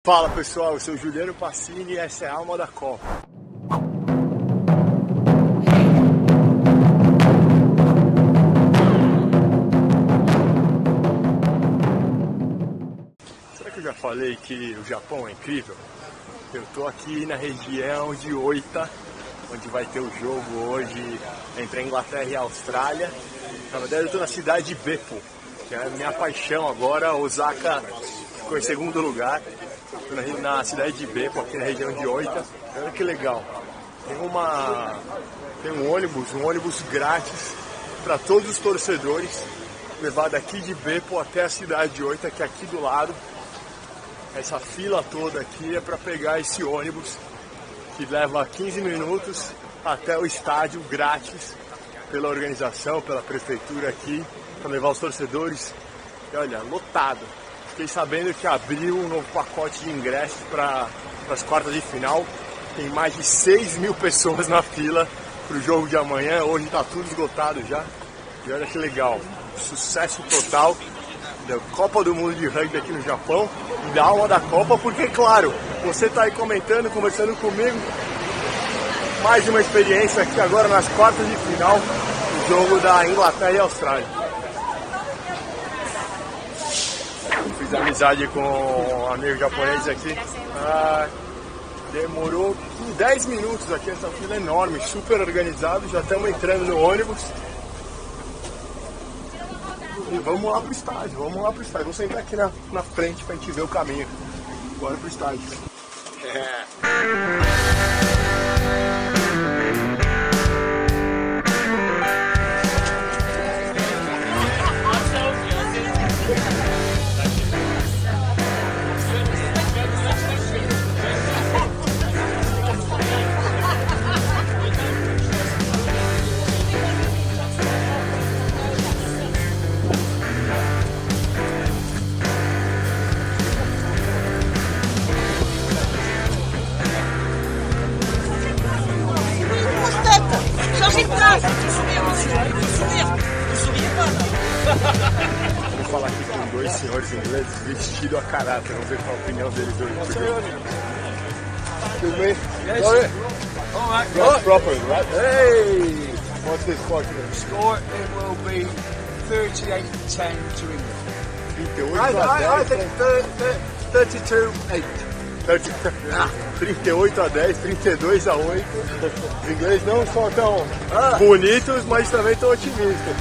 Fala pessoal, eu sou o Juliano Passini e essa é a Alma da Copa. Será que eu já falei que o Japão é incrível? Eu tô aqui na região de Oita, onde vai ter o jogo hoje entre a Inglaterra e a Austrália. Na verdade eu tô na cidade de Beppo, que é a minha paixão agora. Osaka ficou em segundo lugar. Estou na cidade de Beppo, aqui na região de Oita. Olha que legal. Tem um ônibus grátis para todos os torcedores, levar daqui de Beppo até a cidade de Oita, que é aqui do lado. Essa fila toda aqui é para pegar esse ônibus que leva 15 minutos até o estádio, grátis, pela organização, pela prefeitura aqui, para levar os torcedores. E olha, lotado. Fiquei sabendo que abriu um novo pacote de ingressos para as quartas de final. Tem mais de 6.000 pessoas na fila para o jogo de amanhã. Hoje está tudo esgotado já. E olha que legal, sucesso total da Copa do Mundo de Rugby aqui no Japão e da Alma da Copa, porque claro, você está aí comentando, conversando comigo. Mais uma experiência aqui agora nas quartas de final do jogo da Inglaterra e Austrália. Fiz amizade com um amigo japonês aqui. Demorou 10 minutos aqui, essa fila enorme, super organizado. Já estamos entrando no ônibus. E vamos lá pro estádio, Vou sentar aqui na frente pra gente ver o caminho. Bora pro estádio. Vou falar aqui com dois senhores ingleses vestidos a caráter. Vamos ver qual a opinião deles hoje. Tudo bem? Sorry. All right, Not proper, right? Hey! What's the score today? Score, it will be 38-10 to England. 38 I think 32-8. 38 a 10, 32 a 8. Os ingleses não são tão bonitos, mas também tão otimistas.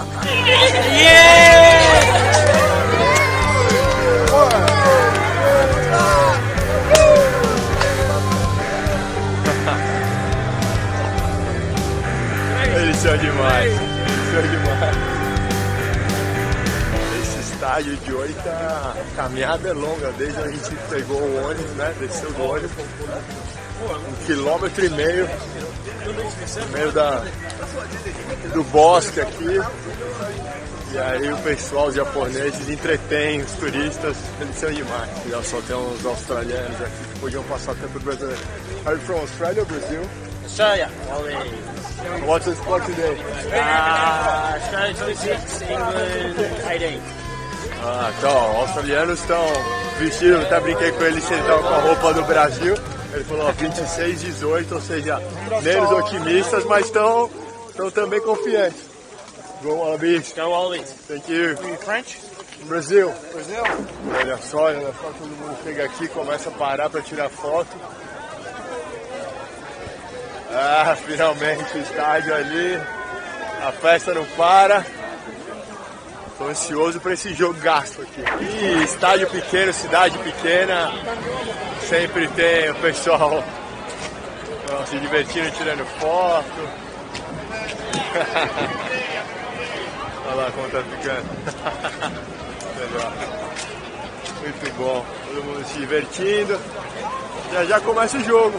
Eles são demais. Esse estádio de Oita, a caminhada é longa, desde a gente pegou o ônibus, né? Desceu do ônibus, 1,5 quilômetro no meio do bosque aqui. E aí o pessoal, os japoneses, entretém os turistas, eles são demais. Já só tem uns australianos aqui que podiam passar tempo brasileiro. Are you from Australia or Brazil? Australia. What's the score today? Australia 26, England 18. Então, australianos estão vestidos, até brinquei com ele se ele estava com a roupa do Brasil. Ele falou 26, 18, ou seja, menos otimistas, mas estão também confiantes. Go Wallabies. Go Wallabies. Thank you. Are you French? Brasil. Olha só, todo mundo chega aqui, começa a parar para tirar foto. Finalmente o estádio ali, a festa não para. Estou ansioso para esse jogaço aqui. E estádio pequeno, cidade pequena, sempre tem o pessoal se divertindo, tirando foto. Olha lá como tá ficando. Legal. Muito bom, todo mundo se divertindo. Já começa o jogo.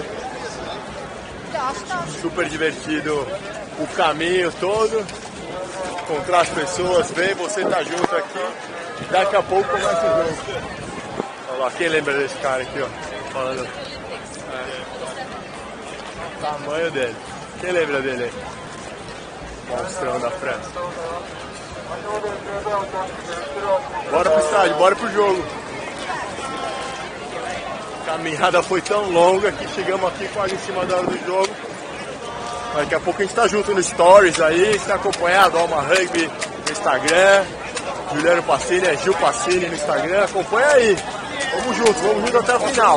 Super divertido o caminho todo, encontrar as pessoas, ver você tá junto aqui, daqui a pouco começa o jogo. Olha lá, quem lembra desse cara aqui, ó, falando o tamanho dele, quem lembra dele aí? Monstrão da França. Bora pro estádio, bora pro jogo. caminhada foi tão longa que chegamos aqui quase em cima da hora do jogo. Daqui a pouco a gente tá junto no Stories aí, se acompanhar a Alma Rugby no Instagram, Juliano Passini, é Gil Passini no Instagram, acompanha aí. Vamos junto até o final.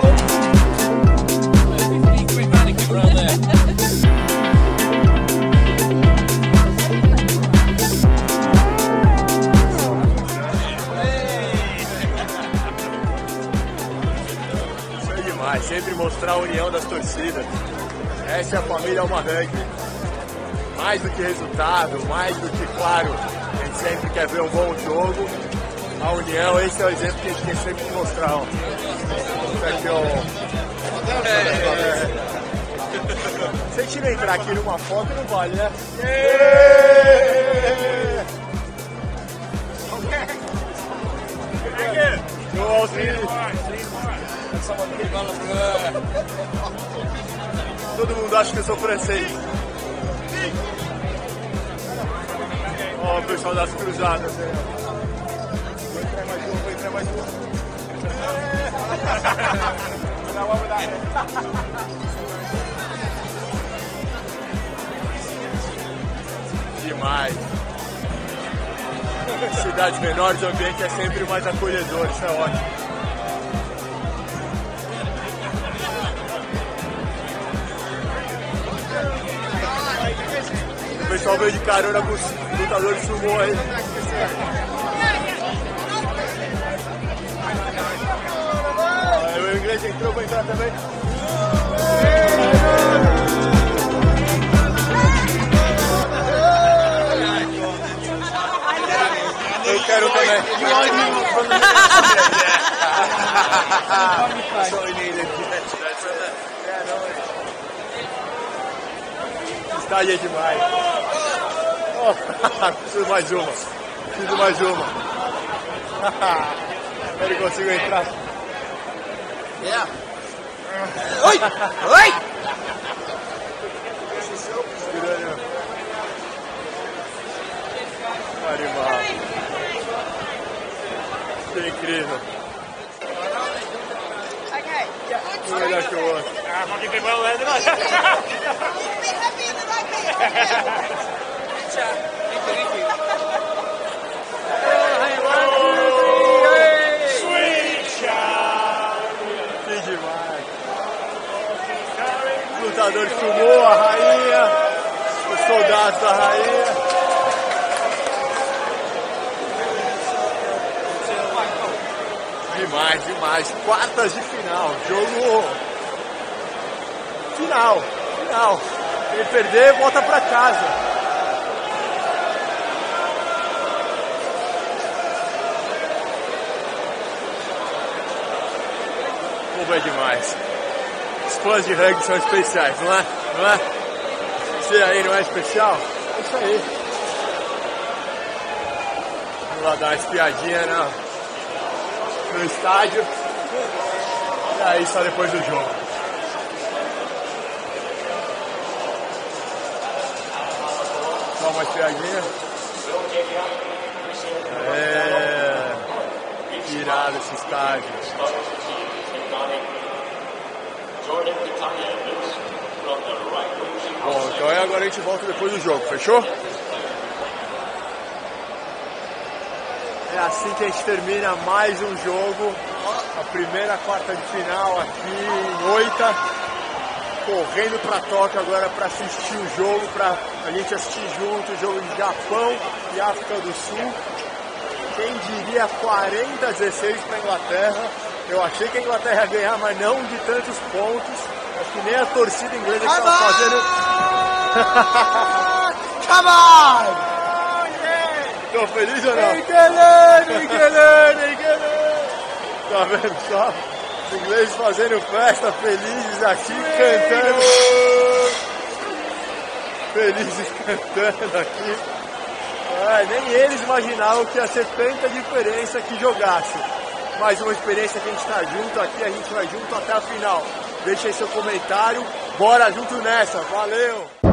Isso é demais, sempre mostrar a união das torcidas. Essa é a família Alma Rugby. Mais do que resultado, mais do que, claro, a gente sempre quer ver um bom jogo. A união, esse é o exemplo que a gente tem sempre que mostrar. Ó. Isso aqui, ó. Se a gente não entrar aqui numa foto, não vale, né? Todo mundo acha que eu sou francês. Ó, o pessoal das cruzadas. Vou entrar mais um. Demais. Cidades menores, o ambiente é sempre mais acolhedor, isso é ótimo. O pessoal veio de carona com os lutadores de sumô aí. O inglês entrou, vou entrar também. Eu quero também. Estádio é demais. Oh, preciso mais uma. Ele consigo entrar. Yeah. Oi! Oi! Animal. Que incrível. Okay. Não melhor que o outro. Fucking did well there, didn't I? Que demais. Os lutadores sumô, a rainha, os soldados da rainha. Demais. Quartas de final. Jogo final. Quem perder, volta pra casa. Como é demais. Os fãs de rugby são especiais, não é? Você aí não é especial? É isso aí. Vamos lá dar uma espiadinha no estádio. E aí só depois do jogo. Só uma espiadinha. Irado esse estádio. Bom, então agora a gente volta depois do jogo, fechou? É assim que a gente termina mais um jogo, a primeira quarta de final aqui em Oita, correndo para Tóquio agora para assistir o jogo, para a gente assistir junto o jogo de Japão e África do Sul. Quem diria 40-16 para a Inglaterra? Eu achei que a Inglaterra ia ganhar, mas não de tantos pontos. Acho que nem a torcida inglesa que estava fazendo. Come on! Tô feliz ou não? Tá vendo só? Os ingleses fazendo festa, felizes aqui, cantando. Felizes cantando aqui. Nem eles imaginavam que ia ser tanta diferença que jogasse. Mais uma experiência que a gente tá junto aqui, a gente vai junto até a final. Deixa aí seu comentário, bora junto nessa, valeu!